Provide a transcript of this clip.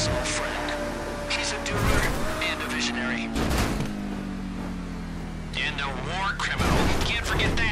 personal friend. He's a doer and a visionary. And a war criminal. Can't forget that.